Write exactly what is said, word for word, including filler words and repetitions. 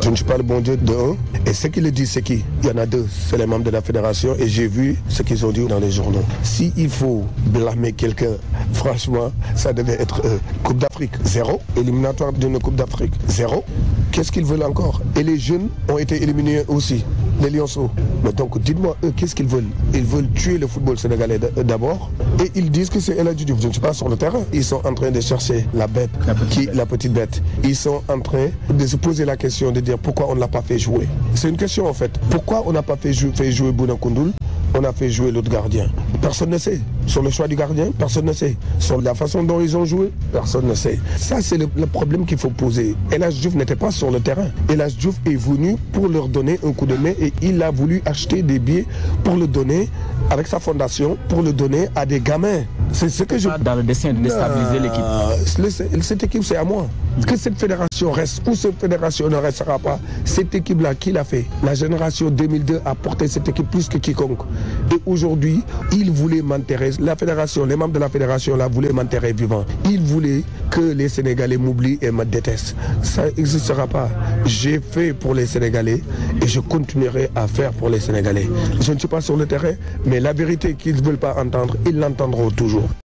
Je ne suis pas le bon Dieu de un. Et ceux qui le disent, c'est qui? Il y en a deux. C'est les membres de la fédération et j'ai vu ce qu'ils ont dit dans les journaux. S'il faut blâmer quelqu'un, franchement, ça devait être euh, Coupe d'Afrique, zéro. Éliminatoire d'une Coupe d'Afrique, zéro. Qu'est-ce qu'ils veulent encore? Et les jeunes ont été éliminés aussi, les Lionceaux. Mais donc, dites-moi, eux, qu'est-ce qu'ils veulent? Ils veulent tuer le football sénégalais d'abord. Et ils disent que c'est El Hadji Diouf. Je ne suis pas sur le terrain. Ils sont en train de chercher la bête, la petite, qui, bête. La petite bête. Ils sont en train de se poser la question de dire pourquoi on ne l'a pas fait jouer. C'est une question en fait. Pourquoi on n'a pas fait jouer, fait jouer Bouna Koundoul? On a fait jouer l'autre gardien. Personne ne sait. Sur le choix du gardien, personne ne sait. Sur la façon dont ils ont joué, personne ne sait. Ça, c'est le, le problème qu'il faut poser. El Hadji Diouf n'était pas sur le terrain. El Hadji Diouf est venu pour leur donner un coup de main et il a voulu acheter des billets pour le donner avec sa fondation, pour le donner à des gamins. C'est ce que je... Dans le dessein de déstabiliser l'équipe. Cette équipe, c'est à moi. Que cette fédération reste ou cette fédération ne restera pas, cette équipe-là, qui l'a fait? La génération deux mille deux a porté cette équipe plus que quiconque. Et aujourd'hui, ils voulaient m'enterrer. La fédération, les membres de la fédération là voulaient m'enterrer vivant. Ils voulaient que les Sénégalais m'oublient et me détestent. Ça n'existera pas. J'ai fait pour les Sénégalais et je continuerai à faire pour les Sénégalais. Je ne suis pas sur le terrain, mais la vérité qu'ils ne veulent pas entendre, ils l'entendront toujours.